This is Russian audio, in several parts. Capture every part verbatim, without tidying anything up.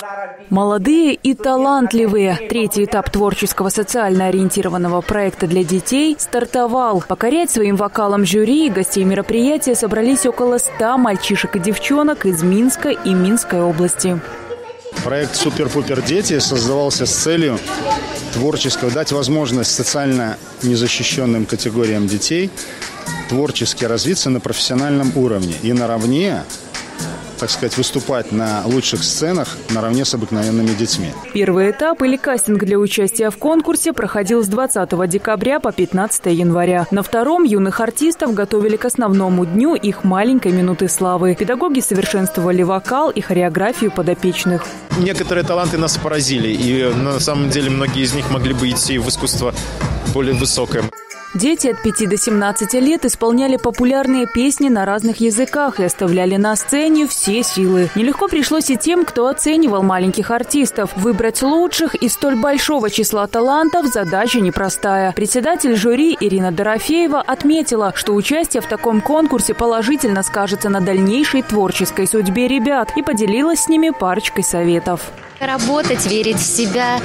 Молодые и талантливые. Третий этап творческого социально ориентированного проекта для детей стартовал. Покорять своим вокалом жюри и гостей мероприятия собрались около ста мальчишек и девчонок из Минска и Минской области. Проект «Супер-пупер дети» создавался с целью творческого дать возможность социально незащищенным категориям детей творчески развиться на профессиональном уровне и наравне, так сказать, выступать на лучших сценах наравне с обыкновенными детьми. Первый этап или кастинг для участия в конкурсе проходил с двадцатого декабря по пятнадцатое января. На втором юных артистов готовили к основному дню их маленькой минуты славы. Педагоги совершенствовали вокал и хореографию подопечных. Некоторые таланты нас поразили, и на самом деле многие из них могли бы идти в искусство более высокое. Дети от пяти до семнадцати лет исполняли популярные песни на разных языках и оставляли на сцене все силы. Нелегко пришлось и тем, кто оценивал маленьких артистов. Выбрать лучших из столь большого числа талантов задача непростая. Председатель жюри Ирина Дорофеева отметила, что участие в таком конкурсе положительно скажется на дальнейшей творческой судьбе ребят, и поделилась с ними парочкой советов. Работать, верить в себя.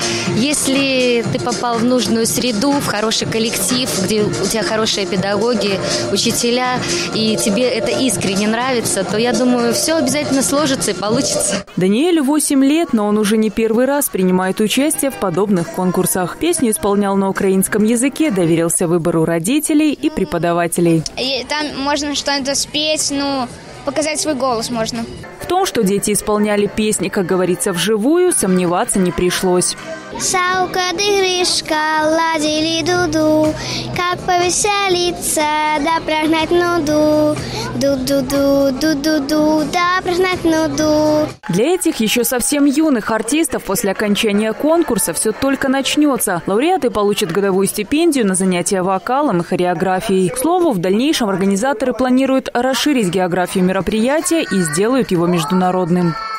Если ты попал в нужную среду, в хороший коллектив, где у тебя хорошие педагоги, учителя, и тебе это искренне нравится, то, я думаю, все обязательно сложится и получится. Даниэлю восемь лет, но он уже не первый раз принимает участие в подобных конкурсах. Песню исполнял на украинском языке, доверился выбору родителей и преподавателей. И там можно что-то спеть, ну... показать свой голос можно. В том, что дети исполняли песни, как говорится, вживую, сомневаться не пришлось. Саука дырышка, ладили дуду, как повеселиться, да прогнать нуду. Ду-ду-ду, ду-ду-ду, да прогнать нуду. Для этих еще совсем юных артистов после окончания конкурса все только начнется. Лауреаты получат годовую стипендию на занятия вокалом и хореографией. К слову, в дальнейшем организаторы планируют расширить географию мероприятия и сделают его международным.